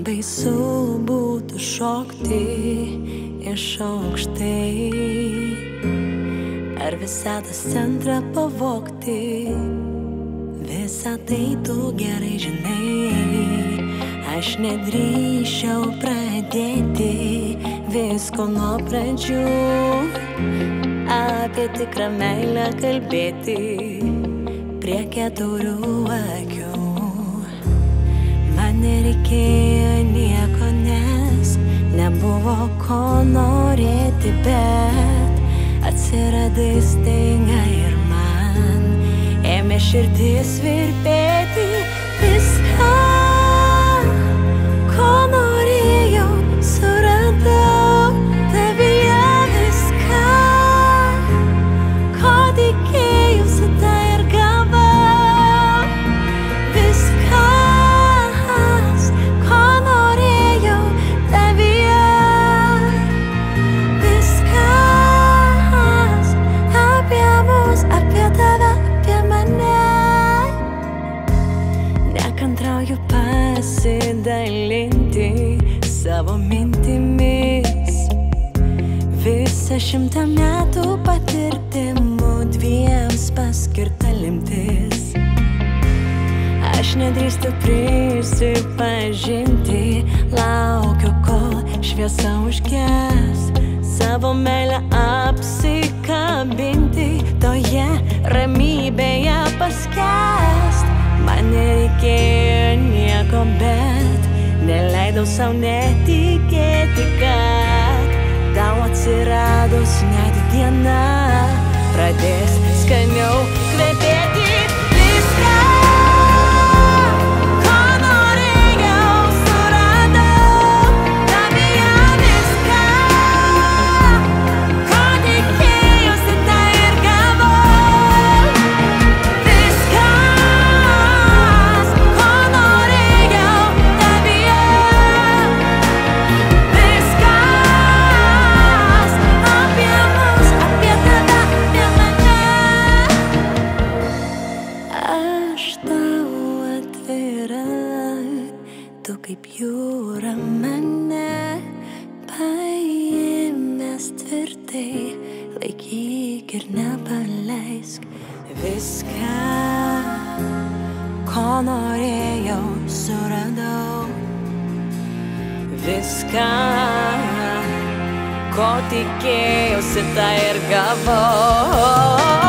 baisu būtų šokti iš aukštai, ar visatos centrą pavogti. Visą tai tu gerai žinai, aš nedrįsčiau pradėti visko nuo pradžių, apie tikrą meilę kalbėti prie keturių akių. Man nereikėjo nieko, nes nebuvo ko norėti, bet atsiradai staiga ir man ėmė širdis virpėti. Viską, ko norėjau, suradau tavyje. Viską, ko tikėjausi, tą ir gavau. Viskas, ko norėjau, tavyje. Viskas apie mus, apie tave, apie mane. Nekantrauju pasidalinti savo mintimis, visą 100 metų patirtimų dviems paskirta limtis. Aš nedrįstu prisipažinti, laukiu, kol šviesa užges, savo meilę apsikabinti, toje ramybėje paskęst. Man nereikėjo nieko, bet neleidau sau netikėti, kad tau atsiradus net diena pradės skaniau kvepėti. Viską, ko norėjau, suradau tavyje. Viską, ko tikėjausi, tą ir gavau. Viskas, ko norėjau, tavyje. Viskas apie mus, apie tave, apie mane. Aš tau atvira, tu kaip jūra mane paėmęs tvirtai, laikyk ir nepaleisk. Viską, ko norėjau, suradau. Viską, ko tikėjausi, tą ir gavau.